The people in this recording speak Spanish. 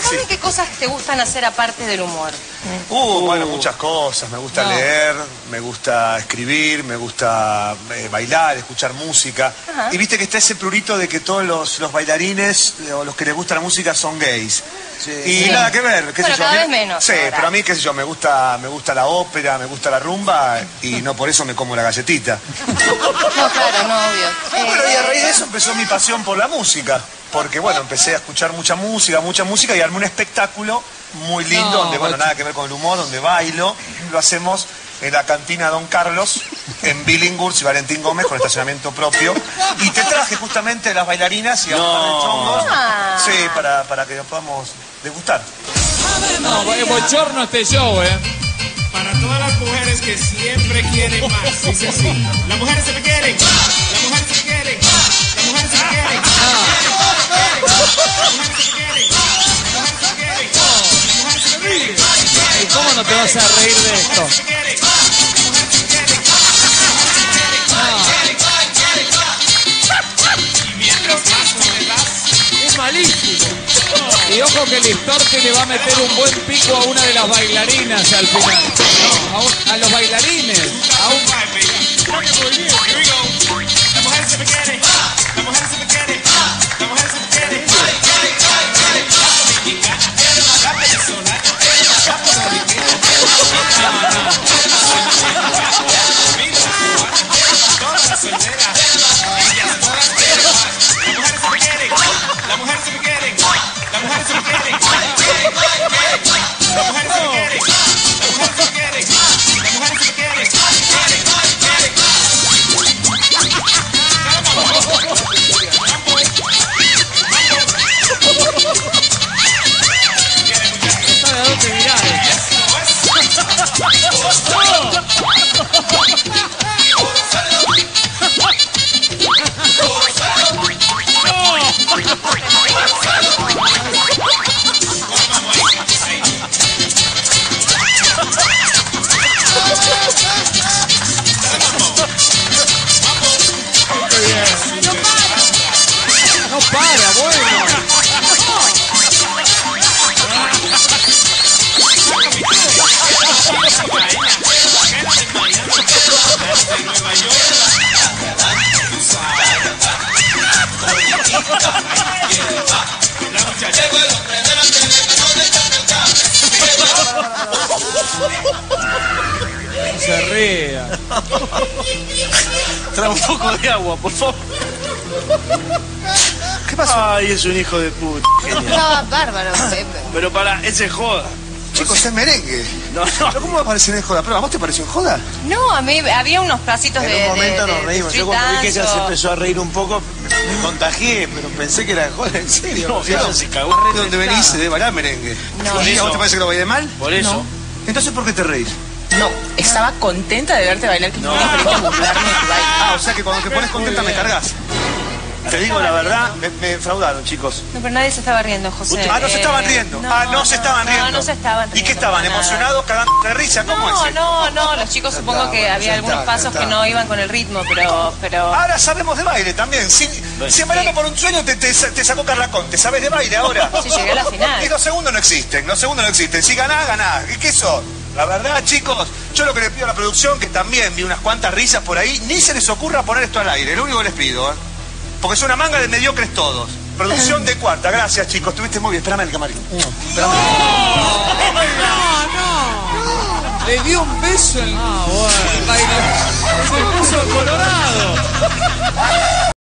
Contame qué cosas te gustan hacer aparte del humor. Bueno, muchas cosas. Me gusta leer, me gusta escribir, me gusta bailar, escuchar música. Y viste que está ese prurito de que todos los bailarines o los que les gusta la música son gays. Y nada que ver, qué sé yo. Cada vez menos. Sí, pero a mí, qué sé yo, me gusta la ópera, me gusta la rumba y no por eso me como la galletita. No, claro, no, obvio. Bueno, y a raíz de eso empezó mi pasión por la música. Porque, bueno, empecé a escuchar mucha música y armé un espectáculo muy lindo, donde, bueno, nada que ver con el humor, donde bailo. Lo hacemos en la cantina Don Carlos, en Billinghurst y Valentín Gómez, con estacionamiento propio. Y te traje justamente las bailarinas y a los chongos. Sí, para que nos podamos degustar. No, es bochorno este show, Para todas las mujeres que siempre quieren más, dice así. Las mujeres se me quieren, las mujeres se me quieren, las mujeres se me quieren. ¿Y cómo no te vas a reír de esto? Es malísimo. Y ojo que Listorti le va a meter un buen pico a una de las bailarinas al final. No, a los bailarines. La mujer se me quiere, la mujer se me quiere, la mujer se me quiere. La venezolana, la puertorriqueña, todas las solteras, ellas todas quieren más. La mujer se me quiere, la mujer se me quiere, la mujer se me quiere, la mujer se me quiere, la mujer se me quiere, la mujer se me quiere. ¿Sabe a dónde mirar? No para, bueno. No se ría. Trae un poco de agua, por favor. ¿Qué pasó? Ay, es un hijo de puta. Genial. Estaba bárbaro, Pepe. Pero ese joda. Chicos, es merengue. No. ¿Pero cómo va a parecer en joda? ¿Pero a vos te pareció en joda? No, a mí había unos pasitos de. En un momento nos reímos. Yo cuando vi que ella se empezó empezó a reír un poco, me contagié, pero pensé que era de joda, en serio. No, Ella se cagó. ¿De dónde venís? Se debe bailar merengue. No. ¿Y a vos te parece que lo bailé mal? Por eso. Entonces, ¿por qué te reís? No, estaba contenta de verte bailar, que no me permite burlarme de tu baile. O sea que cuando te pones contenta me cargas. Te digo la verdad, me defraudaron, chicos. No, pero nadie se estaba riendo, José. No se estaban riendo. No se estaban riendo. No se estaban riendo. ¿Y qué estaban? para nada. ¿Emocionados, cagando de risa? ¿Cómo es? No, los chicos supongo que había algunos pasos que no iban con el ritmo, pero... Ahora sabemos de baile también. Si Bailando por un Sueño te sacó Carlacón, ¿te sabes de baile ahora? Sí, llegué a la final. Y los segundos no existen, Si ganás, ganás. ¿Y qué son? La verdad, chicos, yo lo que le pido a la producción, que también vi unas cuantas risas por ahí, ni se les ocurra poner esto al aire, lo único que les pido, porque es una manga de mediocres todos. Producción de cuarta, gracias chicos, estuviste muy bien. Espérame el camarín. No. Le dio un beso en el baile.